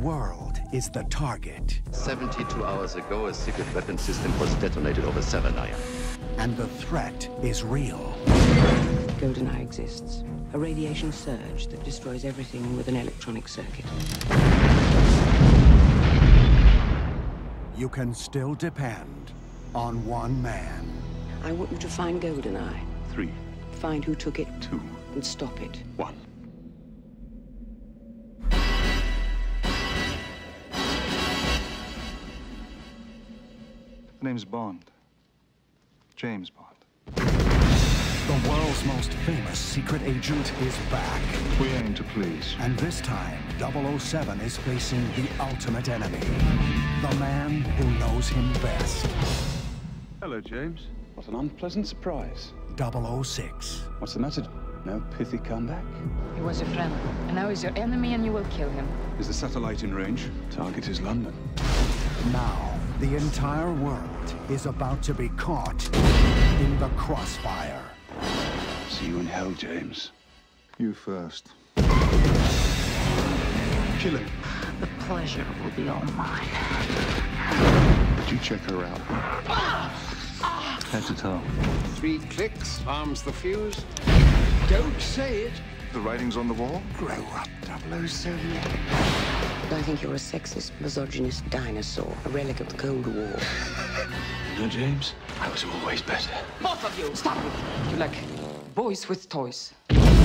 world is the target. 72 hours ago, a secret weapon system was detonated over Severnaya. And the threat is real. GoldenEye exists. A radiation surge that destroys everything with an electronic circuit. You can still depend on one man. I want you to find GoldenEye. 3, Find who took it. 2, And stop it. 1. The name's Bond. James Bond. The world's most famous secret agent is back. We aim to please. And this time, 007 is facing the ultimate enemy. The man who knows him best. Hello, James. What an unpleasant surprise. 006. What's the matter? No pithy comeback? He was your friend, and now he's your enemy, and you will kill him. Is the satellite in range? Target is London. Now, the entire world is about to be caught in the crossfire. See you in hell, James. You first. Kill him. The pleasure will be all mine. Did you check her out? Head to toe. 3 clicks, arms the fuse. Don't say it. The writing's on the wall? Grow up, 007. I think you're a sexist, misogynist dinosaur, a relic of the Cold War. No, James. I was always better. Both of you, stop it! You're like boys with toys.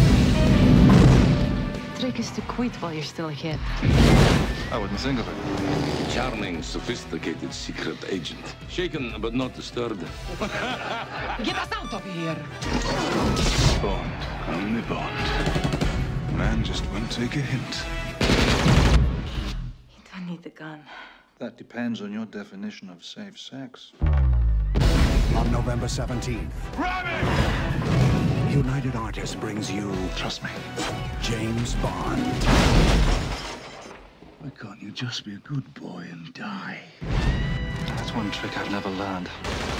Trick is to quit while you're still ahead. I wouldn't think of it. Charming, sophisticated secret agent. Shaken but not disturbed. Get us out of here! Bond. Only Bond. Man just won't take a hint. You don't need the gun. That depends on your definition of safe sex. On November 17th, United Artists brings you Trust me. James Bond. Why can't you just be a good boy and die? That's one trick I've never learned.